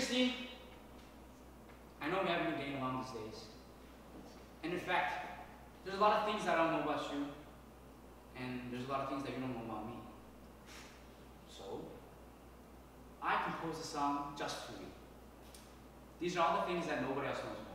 Christine, I know we haven't been getting along these days. And in fact, there's a lot of things that I don't know about you, and there's a lot of things that you don't know about me. So, I composed a song just for you. These are all the things that nobody else knows about.